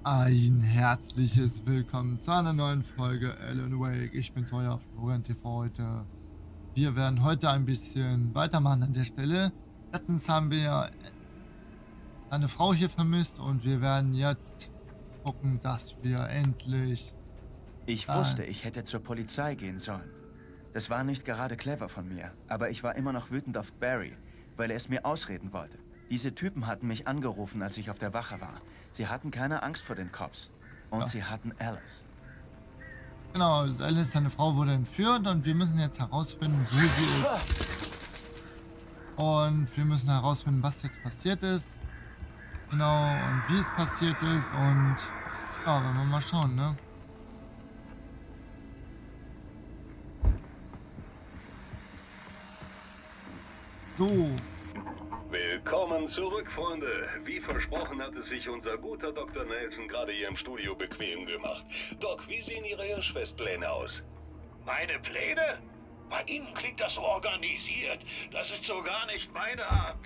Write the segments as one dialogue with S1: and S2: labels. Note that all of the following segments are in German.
S1: Ein herzliches Willkommen zu einer neuen Folge Alan Wake. Ich bin's, euer Florian TV heute. Wir werden heute ein bisschen weitermachen an der Stelle. Letztens haben wir ja eine Frau hier vermisst und wir werden jetzt gucken, dass wir endlich...
S2: Ich wusste, ich hätte zur Polizei gehen sollen. Das war nicht gerade clever von mir, aber ich war immer noch wütend auf Barry, weil er es mir ausreden wollte. Diese Typen hatten mich angerufen, als ich auf der Wache war. Sie hatten keine Angst vor den Cops. Und sie hatten Alice.
S1: Genau, Alice, seine Frau, wurde entführt und wir müssen jetzt herausfinden, wo sie ist. Und wir müssen herausfinden, was jetzt passiert ist. Genau, und wie es passiert ist. Und ja, wollen wir mal schauen, ne? So.
S3: Willkommen zurück, Freunde. Wie versprochen hatte sich unser guter Dr. Nelson gerade hier im Studio bequem gemacht. Doc, wie sehen Ihre Hirschfestpläne aus?
S4: Meine Pläne? Bei Ihnen klingt das so organisiert. Das ist so gar nicht meine Art.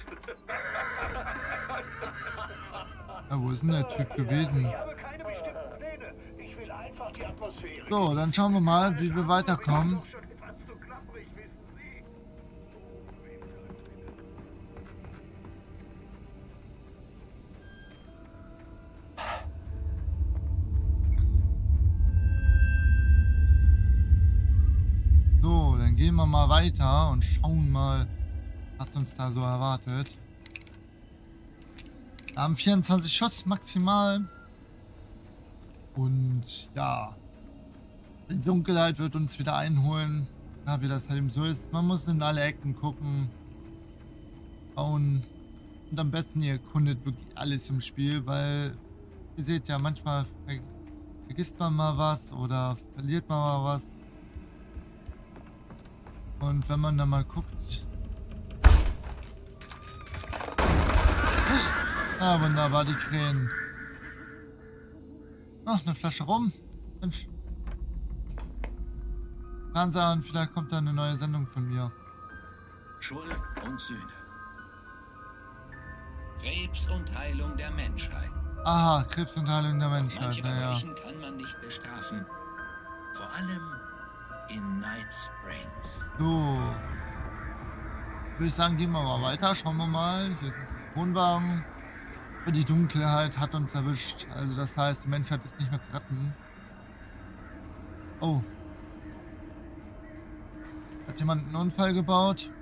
S1: Ja, wo ist denn der Typ gewesen?
S4: Ich habe keine bestimmten Pläne. Ich will einfach die Atmosphäre.
S1: So, dann schauen wir mal, wie wir weiterkommen. So, dann gehen wir mal weiter und schauen mal, was uns da so erwartet. Wir haben 24 Schuss maximal. Und ja, die Dunkelheit wird uns wieder einholen. Ja, wie das halt eben so ist. Man muss in alle Ecken gucken. Schauen. Und am besten ihr erkundet wirklich alles im Spiel, weil ihr seht ja, manchmal vergisst man mal was oder verliert man mal was. Und wenn man da mal guckt... Ah, wunderbar, die Krähen. Ach, eine Flasche rum. Mensch. Fernseher an, vielleicht kommt da eine neue Sendung von mir.
S5: Schuld und Sühne. Krebs und Heilung der Menschheit.
S1: Aha, Krebs und Heilung der Menschheit,
S5: Manche
S1: naja.
S5: Verbrechen kann man nicht bestrafen. Vor allem in Night Springs.
S1: So. Würde ich sagen, gehen wir mal weiter. Schauen wir mal. Hier ist ein Wohnwagen. Die Dunkelheit hat uns erwischt. Also das heißt, die Menschheit ist nicht mehr zu retten. Oh. Hat jemand einen Unfall gebaut?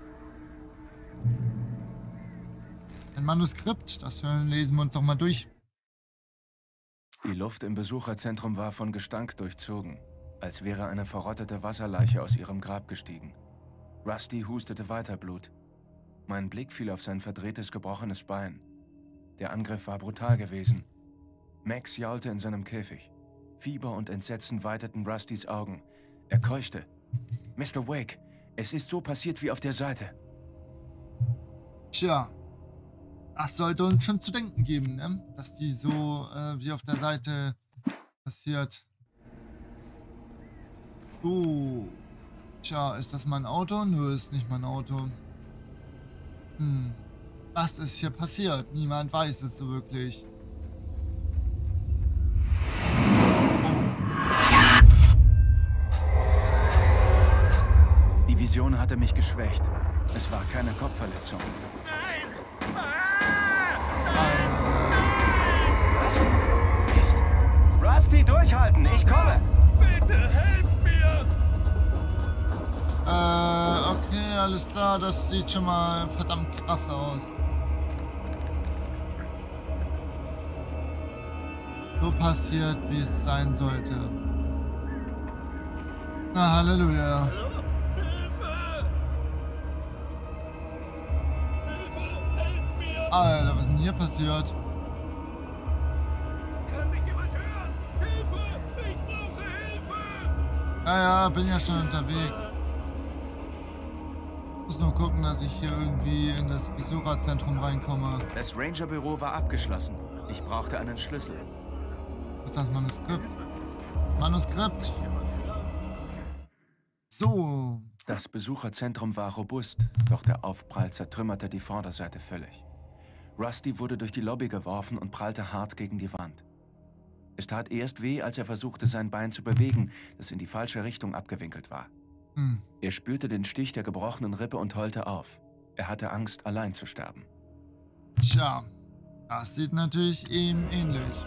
S1: Ein Manuskript. Das lesen wir uns doch mal durch.
S2: Die Luft im Besucherzentrum war von Gestank durchzogen, als wäre eine verrottete Wasserleiche aus ihrem Grab gestiegen. Rusty hustete weiter Blut. Mein Blick fiel auf sein verdrehtes, gebrochenes Bein. Der Angriff war brutal gewesen. Max jaulte in seinem Käfig. Fieber und Entsetzen weiteten Rustys Augen. Er keuchte. Mr. Wake, es ist so passiert wie auf der Seite.
S1: Tja. Das sollte uns schon zu denken geben, ne? Dass die so wie auf der Seite passiert. So. Tja, ist das mein Auto? Nö, ist nicht mein Auto. Was ist hier passiert? Niemand weiß es so wirklich.
S2: Die Vision hatte mich geschwächt. Es war keine Kopfverletzung. Mist. Rusty, durchhalten! Ich komme!
S4: Bitte helft mir!
S1: Okay, alles klar. Das sieht schon mal verdammt krass aus. So passiert, wie es sein sollte. Na, Halleluja. Alter, was ist denn hier passiert?
S4: Kann mich jemand hören? Hilfe! Ich brauche Hilfe!
S1: Ja, bin ja schon unterwegs. Muss nur gucken, dass ich hier irgendwie in das Besucherzentrum reinkomme.
S2: Das Rangerbüro war abgeschlossen. Ich brauchte einen Schlüssel.
S1: Wo ist das Manuskript? Manuskript! So.
S2: Das Besucherzentrum war robust, doch der Aufprall zertrümmerte die Vorderseite völlig. Rusty wurde durch die Lobby geworfen und prallte hart gegen die Wand. Es tat erst weh, als er versuchte, sein Bein zu bewegen, das in die falsche Richtung abgewinkelt war. Er spürte den Stich der gebrochenen Rippe und heulte auf. Er hatte Angst, allein zu sterben.
S1: Tja, das sieht natürlich ihm ähnlich.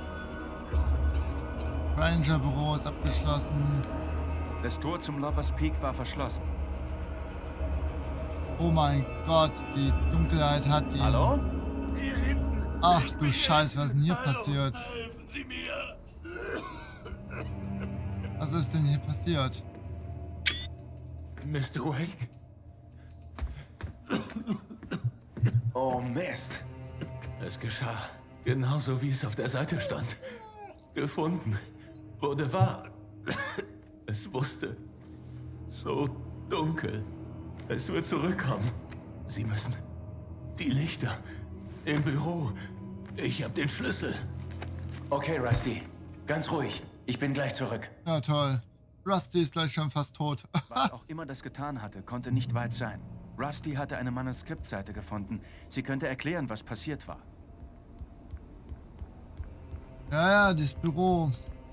S1: Ranger-Büro ist abgeschlossen.
S2: Das Tor zum Lovers Peak war verschlossen.
S1: Oh mein Gott, die Dunkelheit hat ihn.
S2: Hallo?
S4: Hier hinten.
S1: Ach du Scheiße, was ist denn hier passiert?
S4: Helfen Sie mir.
S1: Was ist denn hier passiert?
S5: Mr. Wake?
S2: Oh Mist.
S5: Es geschah genauso, wie es auf der Seite stand. Gefunden. Wurde wahr. Es wusste. So dunkel. Es wird zurückkommen. Sie müssen. Die Lichter. Im Büro. Ich habe den Schlüssel.
S2: Okay, Rusty. Ganz ruhig. Ich bin gleich zurück.
S1: Ja, toll. Rusty ist gleich schon fast tot.
S2: Was auch immer das getan hatte, konnte nicht weit sein. Rusty hatte eine Manuskriptseite gefunden. Sie könnte erklären, was passiert war.
S1: Ja, das Büro.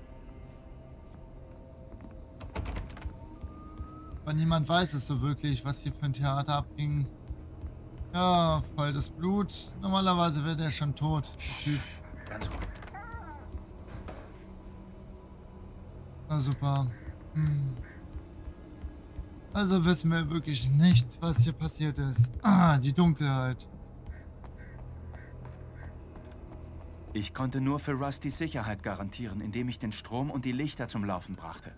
S1: Aber niemand weiß es so wirklich, was hier für ein Theater abging. Ja, voll das Blut. Normalerweise wäre der schon tot, der Typ.
S2: Ganz ruhig.
S1: Na super. Also wissen wir wirklich nicht, was hier passiert ist. Ah, die Dunkelheit.
S2: Ich konnte nur für Rustys Sicherheit garantieren, indem ich den Strom und die Lichter zum Laufen brachte.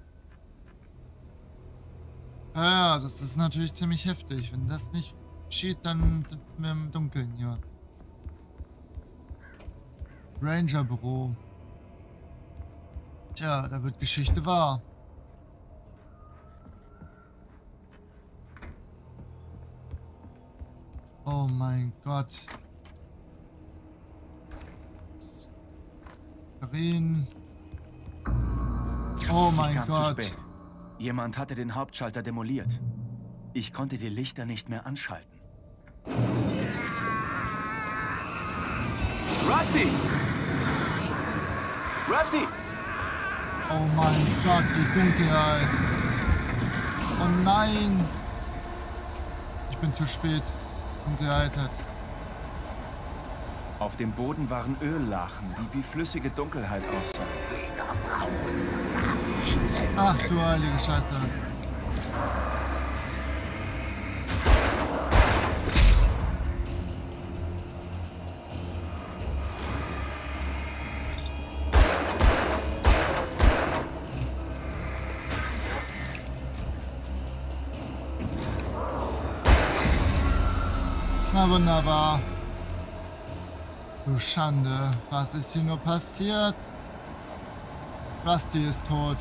S1: Ja, das ist natürlich ziemlich heftig. Wenn das nicht geschieht, dann sitzen wir im Dunkeln hier. Ranger-Büro. Tja, da wird Geschichte wahr. Oh mein Gott. Karin. Oh mein
S2: Kam zu
S1: Gott.
S2: spät. Jemand hatte den Hauptschalter demoliert. Ich konnte die Lichter nicht mehr anschalten. Rusty! Rusty!
S1: Oh mein Gott, die Dunkelheit. Oh nein. Ich bin zu spät. Dunkelheit hat.
S2: Auf dem Boden waren Öllachen, die wie flüssige Dunkelheit aussahen.
S1: Ach du heilige Scheiße. Na wunderbar. Du Schande, was ist hier nur passiert? Rusty ist tot.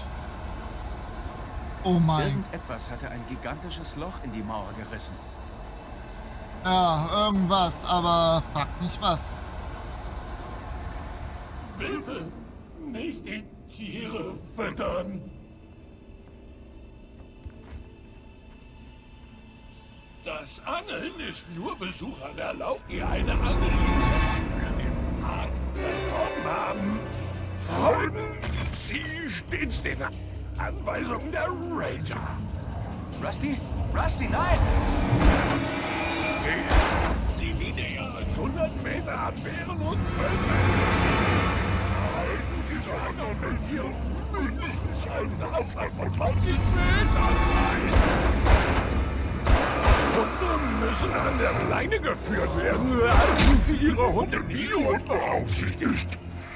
S1: Oh mein.
S2: Irgendetwas hatte ein gigantisches Loch in die Mauer gerissen.
S1: Ja, irgendwas, aber frag nicht was.
S4: Bitte nicht die Tiere füttern. Das Angeln ist nur Besuchern erlaubt, die eine Angellizenz für den Park bekommen haben. Folgen Sie stets den Anweisungen der Ranger.
S2: Rusty? Rusty, nein!
S4: Gehen Sie wie näher als 100 Meter an Bären und Vögeln. Halten Sie so lange mit hier mindestens einen Abstand von 20 Metern rein. Hunde müssen an der Leine geführt werden. Lassen Sie Ihre Hunde nie unbeaufsichtigt.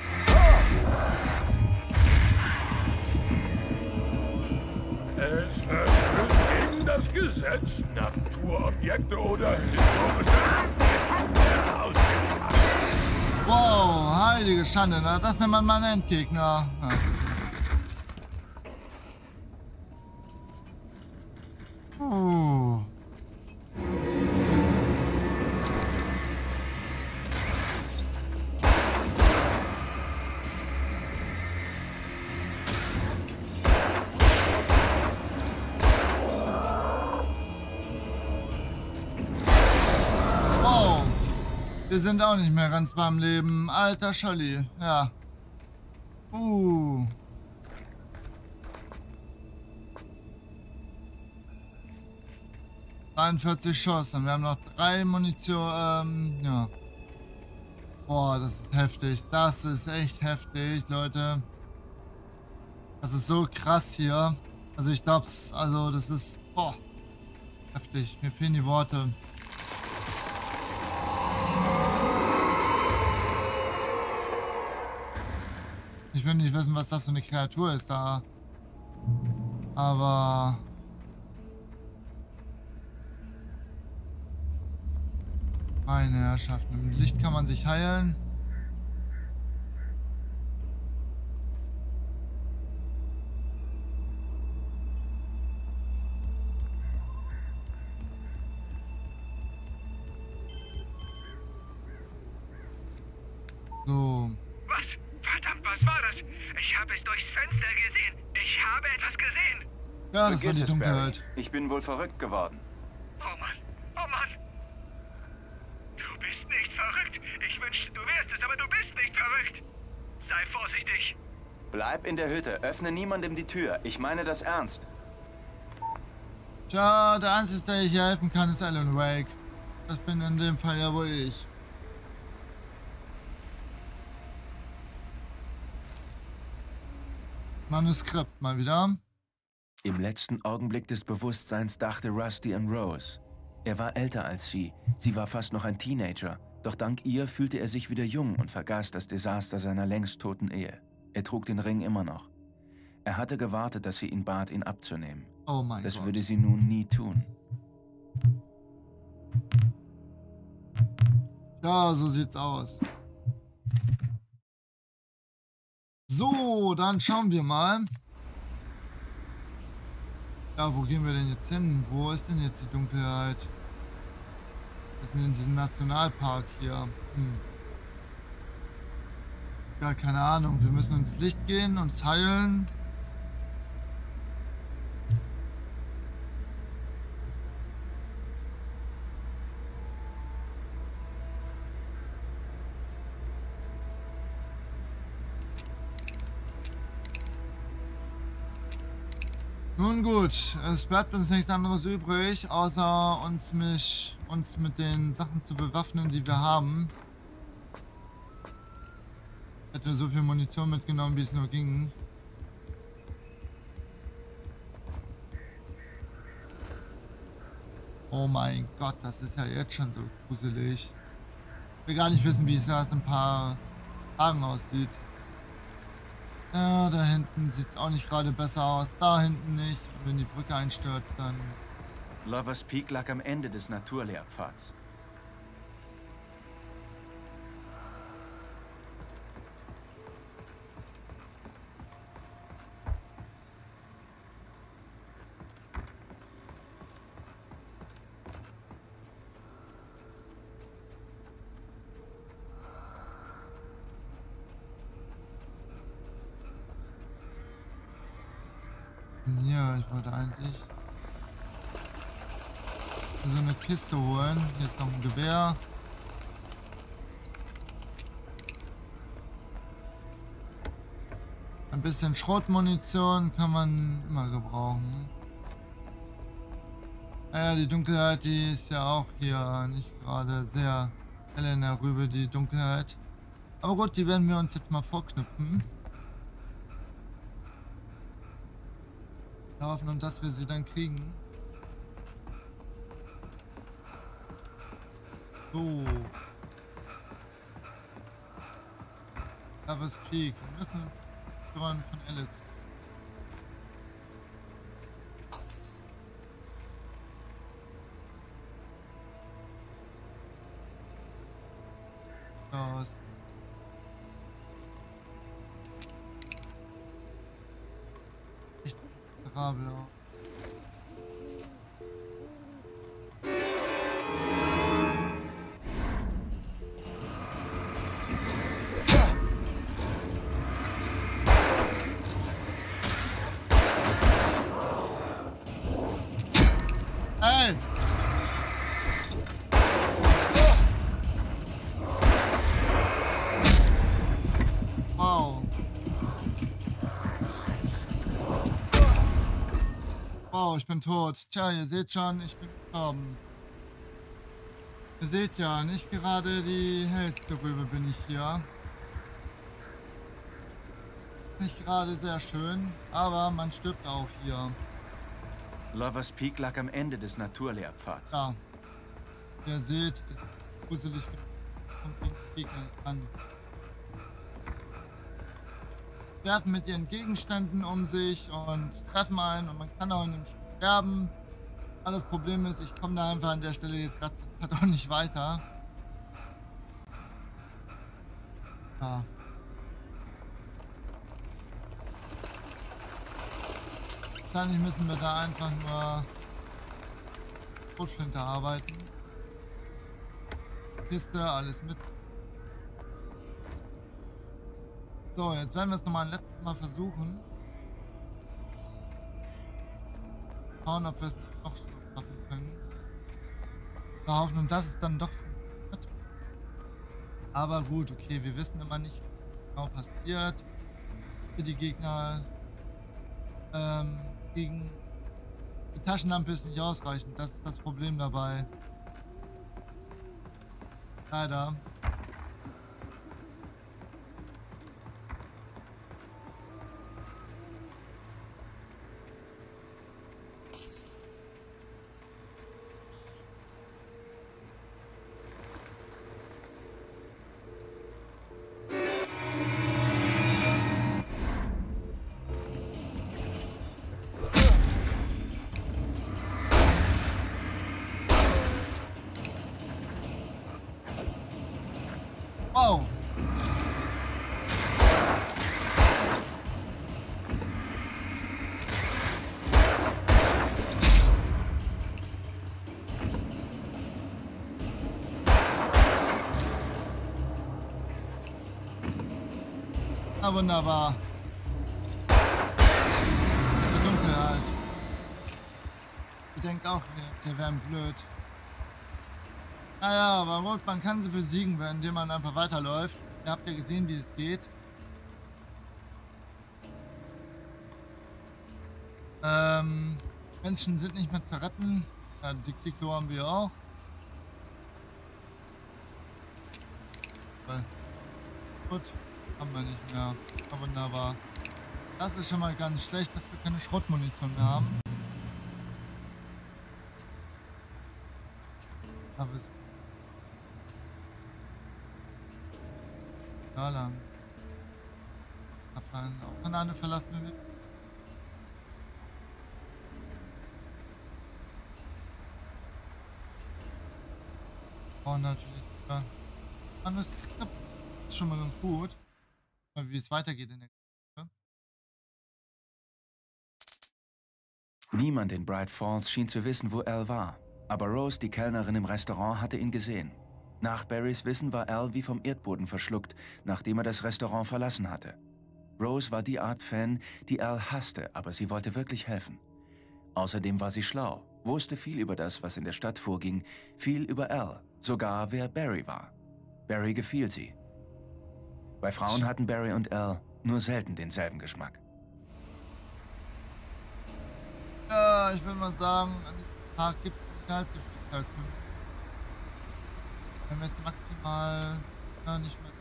S4: Es verstößt gegen das Gesetz, Naturobjekte oder historische Objekte aus dem Park.
S1: Wow, heilige Schande, na, das nennt man mal einen Endgegner. Ja. Wir sind auch nicht mehr ganz beim Leben. Alter Scholli, ja. Uh. ...43 Schuss und wir haben noch 3 Munition, ja. Boah, das ist heftig. Das ist echt heftig, Leute. Das ist so krass hier. Also ich glaub's, also das ist, boah, heftig. Mir fehlen die Worte. Ich will nicht wissen, was das für eine Kreatur ist da. Aber... meine Herrschaften, im Licht kann man sich heilen. So.
S6: Was? Verdammt, was war das? Ich habe es durchs Fenster gesehen. Ich habe etwas gesehen.
S1: Ja, das war
S2: Vergiss
S1: die
S2: es, Barry.
S1: Dunkelheit.
S2: Ich bin wohl verrückt geworden.
S6: Oh Mann, oh Mann. Du bist nicht verrückt. Ich wünschte, du wärst es, aber du bist nicht verrückt. Sei vorsichtig.
S2: Bleib in der Hütte. Öffne niemandem die Tür. Ich meine das ernst.
S1: Tja, der Einzige, der ich hier helfen kann, ist Alan Wake. Das bin in dem Fall ja wohl ich. Manuskript mal wieder.
S2: Im letzten Augenblick des Bewusstseins dachte Rusty an Rose. Er war älter als sie. Sie war fast noch ein Teenager. Doch dank ihr fühlte er sich wieder jung und vergaß das Desaster seiner längst toten Ehe. Er trug den Ring immer noch. Er hatte gewartet, dass sie ihn bat, ihn abzunehmen.
S1: Oh mein Gott.
S2: Das würde sie nun nie tun.
S1: Ja, so sieht's aus. So, dann schauen wir mal. Ja, wo gehen wir denn jetzt hin? Wo ist denn jetzt die Dunkelheit? Wir sind in diesem Nationalpark hier. Ja, keine Ahnung. Wir müssen ins Licht gehen, uns heilen. Nun gut, es bleibt uns nichts anderes übrig, außer uns mit den Sachen zu bewaffnen, die wir haben. Ich hätte so viel Munition mitgenommen, wie es nur ging. Oh mein Gott, das ist ja jetzt schon so gruselig. Ich will gar nicht wissen, wie es erst in ein paar Tagen aussieht. Ja, da hinten sieht es auch nicht gerade besser aus. Da hinten nicht. Und wenn die Brücke einstürzt, dann...
S2: Lovers Peak lag am Ende des Naturlehrpfads.
S1: Ja, ich wollte eigentlich so eine Kiste holen. Hier ist noch ein Gewehr. Ein bisschen Schrotmunition kann man immer gebrauchen. Naja, die Dunkelheit, die ist ja auch hier nicht gerade sehr hell in der Rübe, die Dunkelheit. Aber gut, die werden wir uns jetzt mal vorknüpfen. Wir hoffen, dass wir sie dann kriegen. So. Lovers Peak. Wir müssen von Alice. Aus. Echt miserabel auch. Hey! Wow. Oh, ich bin tot. Tja, ihr seht schon, ich bin gestorben. Ihr seht ja, nicht gerade die hellste Rübe bin ich hier. Nicht gerade sehr schön, aber man stirbt auch hier.
S2: Lovers Peak lag am Ende des Naturlehrpfads.
S1: Ja. Wie ihr seht, ist gruselig genug. Kommt gegen die Gegner nicht an. Werfen mit ihren Gegenständen um sich und treffen einen und man kann auch in dem Spiel sterben. Aber das Problem ist, ich komme da einfach an der Stelle jetzt gerade auch nicht weiter. Ja. Wahrscheinlich müssen wir da einfach nur Schrotflinte arbeiten. Kiste, alles mit. So, jetzt werden wir es nochmal ein letztes Mal versuchen. Schauen, ob wir es noch schaffen können. In der Hoffnung, dass es dann doch funktioniert. Aber gut, okay, wir wissen immer nicht, was genau passiert. Für die Gegner gegen die Taschenlampe ist nicht ausreichend. Das ist das Problem dabei. Leider. Wow. Na wunderbar. Die Dunkelheit. Ich denke auch, wir wären blöd. Naja, aber gut, man kann sie besiegen, indem man einfach weiterläuft. Ihr habt ja gesehen, wie es geht. Menschen sind nicht mehr zu retten. Ja, Dixie-Klo haben wir auch. Gut, haben wir nicht mehr. Aber wunderbar. Das ist schon mal ganz schlecht, dass wir keine Schrottmunition mehr haben. Aber es da lang. Da fallen auch in eine verlassene Welt. Oh, natürlich. Ja. Das ist schon mal ganz gut. Aber wie es weitergeht in der Geschichte.
S2: Niemand in Bright Falls schien zu wissen, wo Al war. Aber Rose, die Kellnerin im Restaurant, hatte ihn gesehen. Nach Barrys Wissen war Al wie vom Erdboden verschluckt, nachdem er das Restaurant verlassen hatte. Rose war die Art Fan, die Al hasste, aber sie wollte wirklich helfen. Außerdem war sie schlau, wusste viel über das, was in der Stadt vorging, viel über Al, sogar wer Barry war. Barry gefiel sie. Bei Frauen hatten Barry und Al nur selten denselben Geschmack.
S1: Ja, ich würde mal sagen, an diesem Tag gibt es nicht allzu viel Kalkül. Wenn wir es maximal nicht mehr.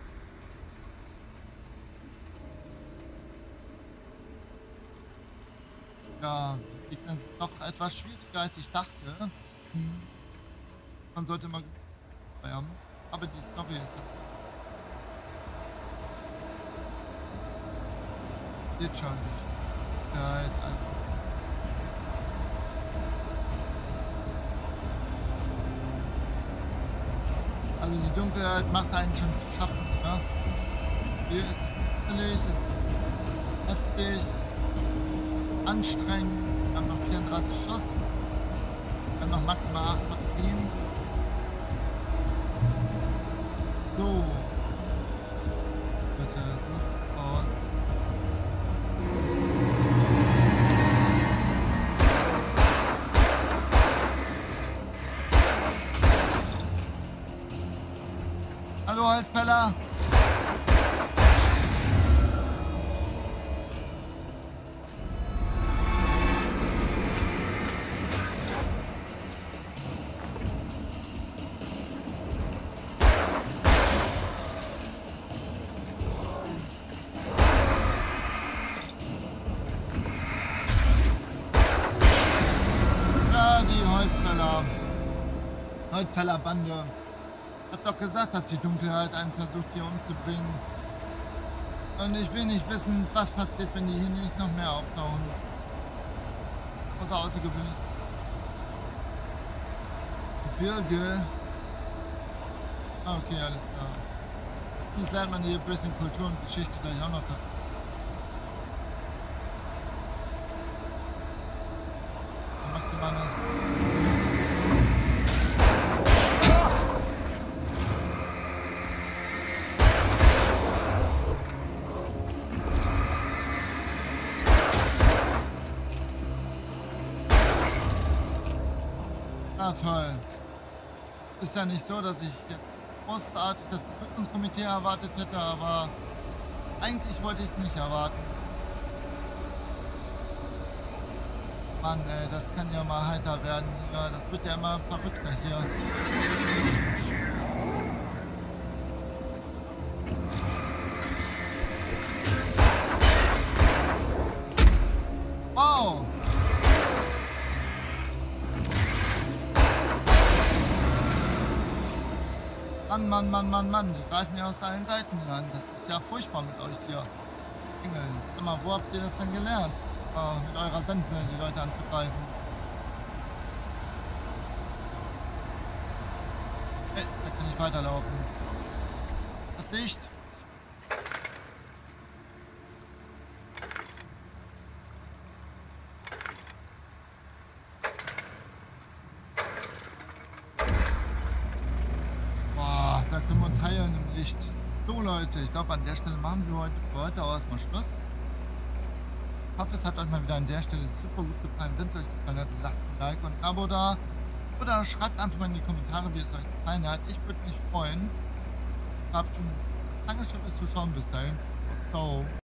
S1: Ja, die Gegner sind doch etwas schwieriger als ich dachte. Man sollte mal feiern. Aber die Story ist ja. Geht schon nicht. Ja, jetzt einfach. Also die Dunkelheit macht einen schon zu schaffen, ne? Hier ist es gruselig, es ist heftig, anstrengend. Wir haben noch 34 Schuss. Wir haben noch maximal 8 Batterien. So. Bitte, such aus. Hallo, Holzfäller! Holzfällerbande. Hab doch gesagt, dass die Dunkelheit einen versucht, hier umzubringen. Und ich will nicht wissen, was passiert, wenn die hier nicht noch mehr auftauchen. Außergewöhnlich. Gebirge. Okay, alles klar. Jetzt lernt man hier ein bisschen Kultur und Geschichte gleich auch noch. Maximal na toll. Ist ja nicht so, dass ich jetzt großartig das Prüfungskomitee erwartet hätte, aber eigentlich wollte ich es nicht erwarten. Mann, ey, das kann ja mal heiter werden. Ja, das wird ja immer verrückter hier. Wow! Mann, die greifen ja aus allen Seiten hier an. Das ist ja furchtbar mit euch hier. Engeln. Sag mal, wo habt ihr das denn gelernt? Mit eurer Sense die Leute anzugreifen. Hey, da kann ich weiterlaufen. Das Licht. Da können wir uns heilen im Licht. So Leute, ich glaube an der Stelle machen wir heute auch erstmal Schluss. Ich hoffe, es hat euch mal wieder an der Stelle super gut gefallen. Wenn es euch gefallen hat, lasst ein Like und ein Abo da. Oder schreibt einfach mal in die Kommentare, wie es euch gefallen hat. Ich würde mich freuen. Habt schon lange fürs Zuschauen. Bis dahin. Ciao.